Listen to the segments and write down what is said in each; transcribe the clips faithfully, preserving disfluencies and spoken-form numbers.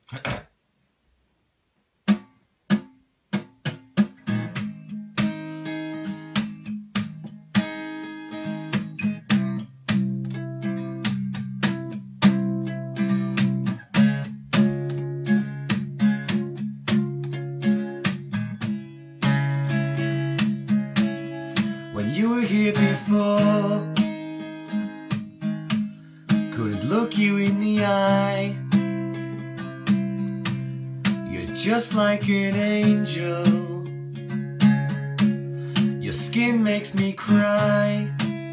When you were here before, couldn't look you in the eye. You're just like an angel. Your skin makes me cry.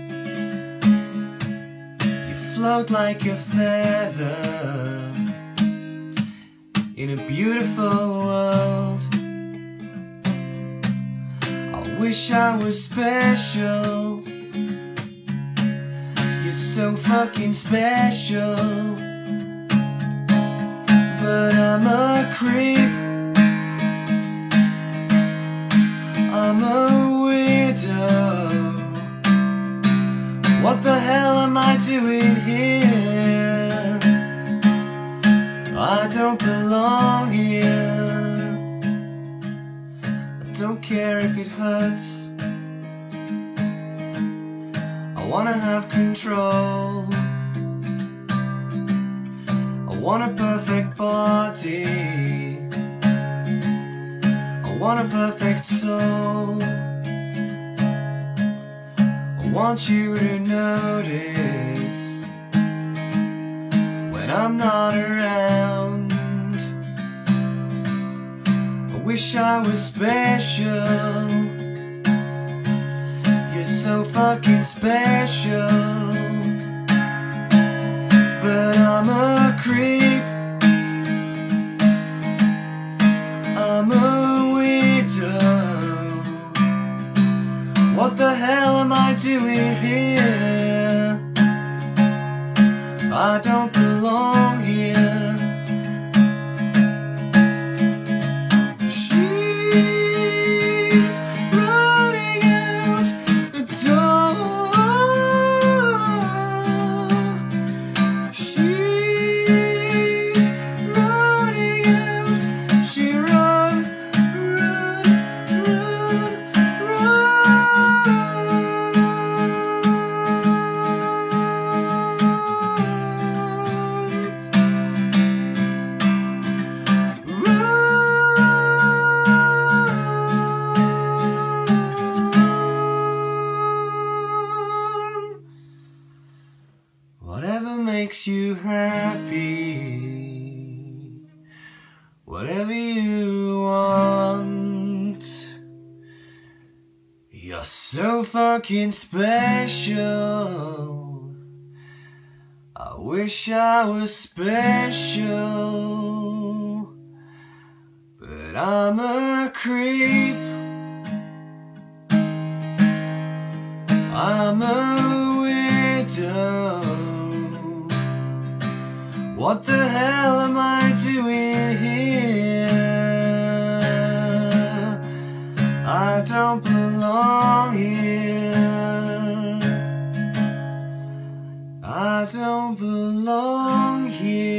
You float like a feather in a beautiful world. I wish I was special. You're so fucking special. But I'm a creep, I'm a weirdo. What the hell am I doing here? I don't belong here. I don't care if it hurts. I wanna have control. I want a perfect body. I want a perfect soul. I want you to notice when I'm not around. I wish I was special. You're so fucking special. But I'm a creep, I'm a weirdo. What the hell am I doing here? I don't belong here. She's running out the door. She's running out. She run, run, run, whatever makes you happy, whatever you want. You're so fucking special. I wish I was special. But I'm a creep, I'm a weirdo. What the hell am I doing here? I don't belong here. I don't belong here.